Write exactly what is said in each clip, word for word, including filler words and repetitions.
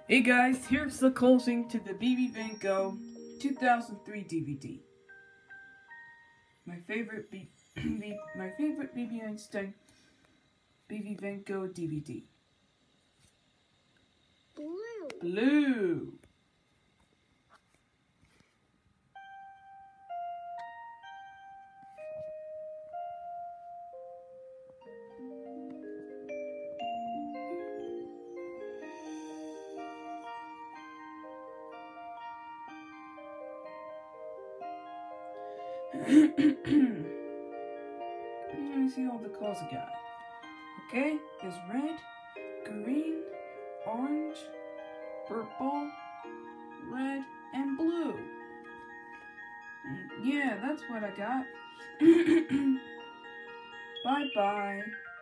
Hey guys, here's the closing to the B B Van Gogh two thousand three D V D. My favorite B B my favorite B B Einstein B B Van Gogh D V D. Blue. Blue. Let me see all the colors I got. Okay, there's red, green, orange, purple, red, and blue. And yeah, that's what I got. Bye-bye.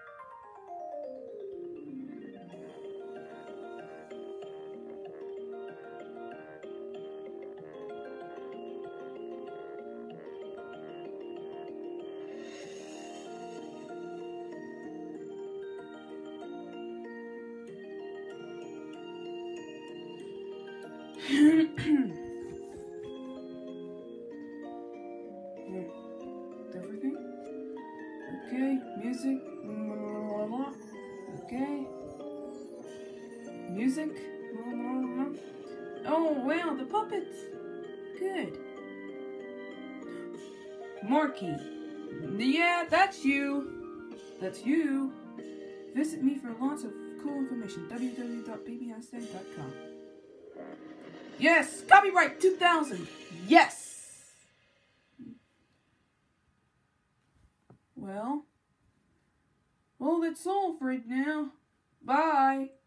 Everything? Okay, music. Okay. Music. Oh, wow, the puppets. Good. Marky. Yeah, that's you. That's you. Visit me for lots of cool information. w w w dot b b einstein dot com. Yes! Copyright two thousand! Yes! Well, well, that's all for it now. Bye!